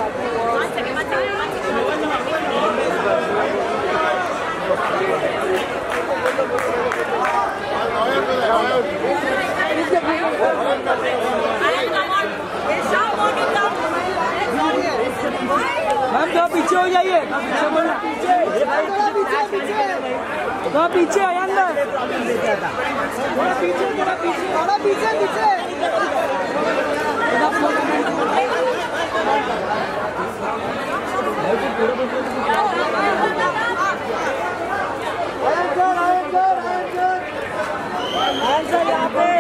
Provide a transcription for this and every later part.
Ma'am थोड़ा पीछे हो जाइए, थोड़ा पीछे आया अंदर, थोड़ा पीछे यहाँ पे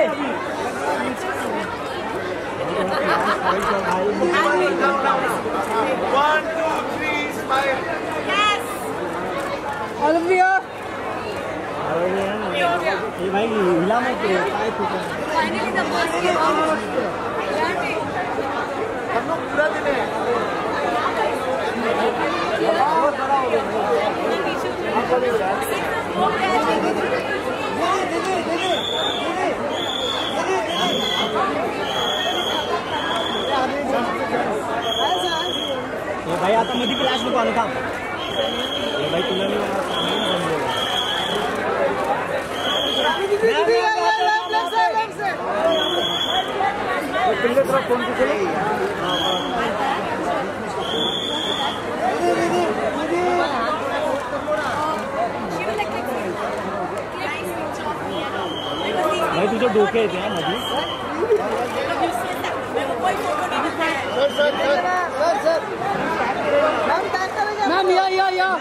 1, 2, 3, smile. Yes. All of you. ये भाई हिला मत करो। Finally the first game. हम लोग पूरा दिन है। ये भाई आता मध्ये क्लास नको आणू थांब। ये भाई तुला मी फोन भाई तुझे डोके येते हैं मध्ये मैम या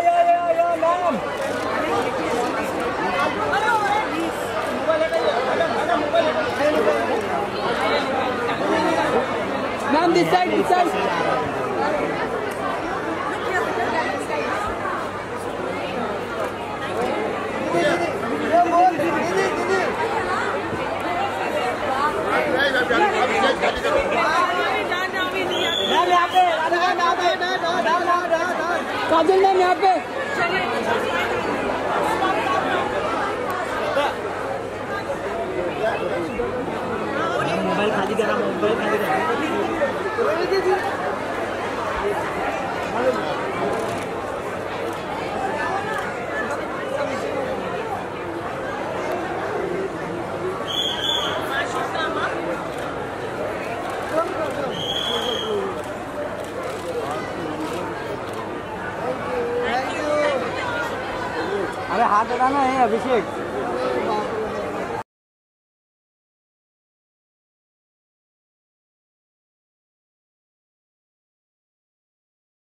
ma'am this side Kajal ma'am यहाँ पे मोबाइल खाली करा अरे हाथ लगाना है अभिषेक।